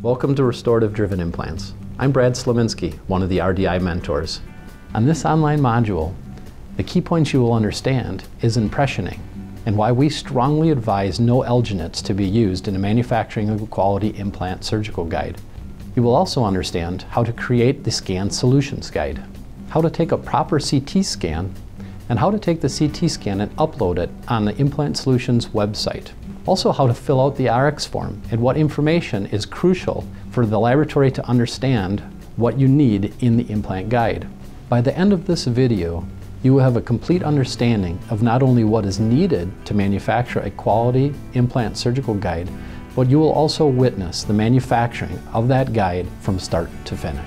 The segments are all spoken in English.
Welcome to Restorative Driven Implants. I'm Brad Slominski, one of the RDI mentors. On this online module, the key points you will understand is impressioning and why we strongly advise no alginates to be used in a manufacturing of a quality implant surgical guide. You will also understand how to create the Scan Solutions Guide, how to take a proper CT scan, and how to take the CT scan and upload it on the Implant Solutions website. Also how to fill out the RX form and what information is crucial for the laboratory to understand what you need in the implant guide. By the end of this video, you will have a complete understanding of not only what is needed to manufacture a quality implant surgical guide, but you will also witness the manufacturing of that guide from start to finish.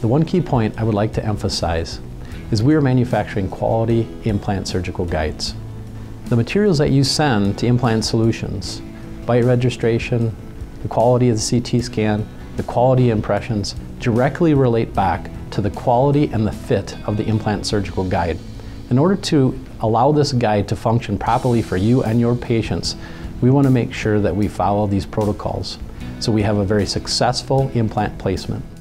The one key point I would like to emphasize is we are manufacturing quality implant surgical guides. The materials that you send to Implant Solutions, bite registration, the quality of the CT scan, the quality impressions, directly relate back to the quality and the fit of the implant surgical guide. In order to allow this guide to function properly for you and your patients, we want to make sure that we follow these protocols so we have a very successful implant placement.